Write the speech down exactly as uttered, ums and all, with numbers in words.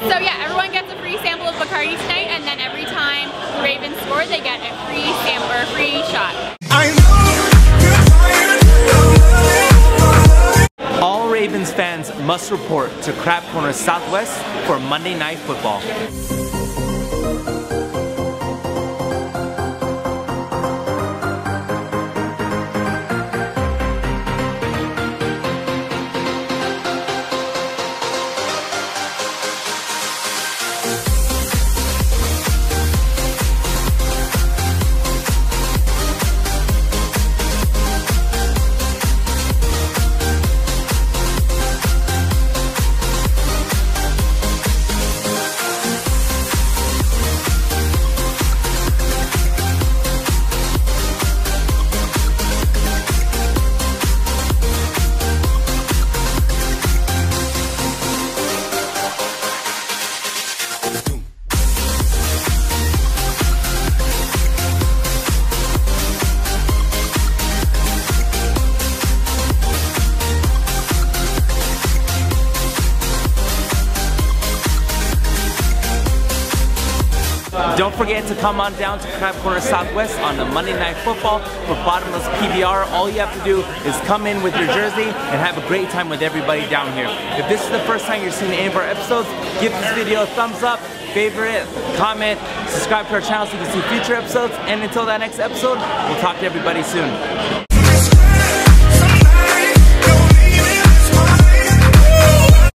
So yeah, everyone gets a free sample of Bacardi tonight, and then every time the Ravens score, they get a free sample or a free shot. All Ravens fans must report to Crab Corner Southwest for Monday Night Football. Don't forget to come on down to Crab Corner Southwest on the Monday Night Football for bottomless P B R. All you have to do is come in with your jersey and have a great time with everybody down here. If this is the first time you're seeing any of our episodes, give this video a thumbs up, favorite, comment, subscribe to our channel so you can see future episodes. And until that next episode, we'll talk to everybody soon.